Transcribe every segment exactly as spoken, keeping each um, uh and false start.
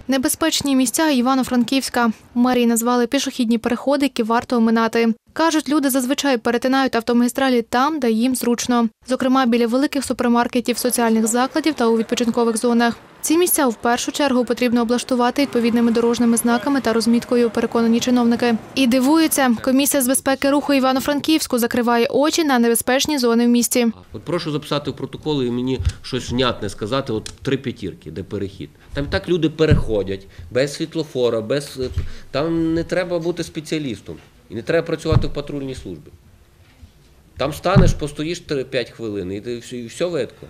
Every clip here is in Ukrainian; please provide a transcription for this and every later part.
Небезпечні місця Івано-Франківська. У мерії назвали пішохідні переходи, які варто оминати. Кажуть, люди зазвичай перетинають автомагістралі там, де їм зручно. Зокрема, біля великих супермаркетів, соціальних закладів та у відпочинкових зонах. Ці місця в першу чергу потрібно облаштувати відповідними дорожніми знаками та розміткою, переконані чиновники. І дивуються, комісія з безпеки руху Івано-Франківську закриває очі на небезпечні зони в місті. От прошу записати в протоколи і мені щось внятне сказати, от три п'ятірки, де перехід. Там так люди переходять, без світлофора, без... там не треба бути спеціалістом. І не треба працювати в патрульній службі. Там станеш, постоїш п'ять хвилин і все видко.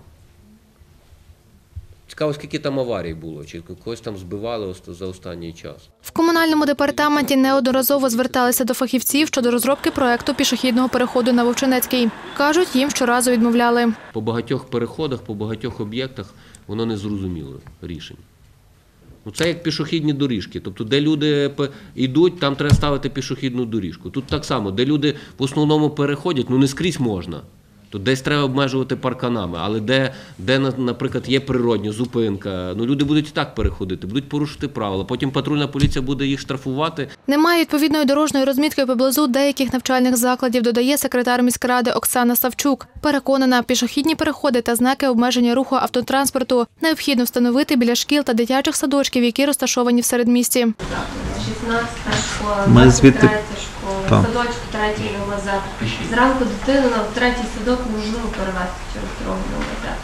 Цікаво, скільки там аварій було, чи когось там збивали за останній час. В комунальному департаменті неодноразово зверталися до фахівців щодо розробки проєкту пішохідного переходу на Вовчинецький. Кажуть, їм щоразу відмовляли. По багатьох переходах, по багатьох об'єктах воно не зрозуміло рішення. Це як пішохідні доріжки. Тобто, де люди йдуть, там треба ставити пішохідну доріжку. Тут так само, де люди в основному переходять, ну не скрізь можна. Тут десь треба обмежувати парканами, але де, де, наприклад, є природня зупинка, ну люди будуть і так переходити, будуть порушити правила. Потім патрульна поліція буде їх штрафувати. Немає відповідної дорожньої розмітки поблизу деяких навчальних закладів, додає секретар міськради Оксана Савчук. Переконана, пішохідні переходи та знаки обмеження руху автотранспорту необхідно встановити біля шкіл та дитячих садочків, які розташовані в середмісті. шістнадцята школа, Ми звідти... школа, садочок, третій ЛВЗ. Зранку дитину на третій садок можливо перевезти через дорогу на ЛВЗ.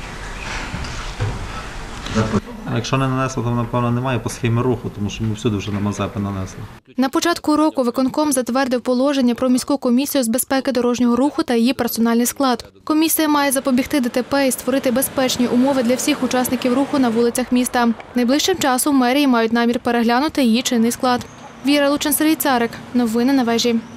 А якщо не нанесли, то, напевно, немає по схемі руху, тому що ми всюди вже на Мазепи нанесли. На початку року виконком затвердив положення про міську комісію з безпеки дорожнього руху та її персональний склад. Комісія має запобігти ДТП і створити безпечні умови для всіх учасників руху на вулицях міста. Найближчим часом мерії мають намір переглянути її чинний склад. Віра Лучин, Сергій Царик. Новини на вежі.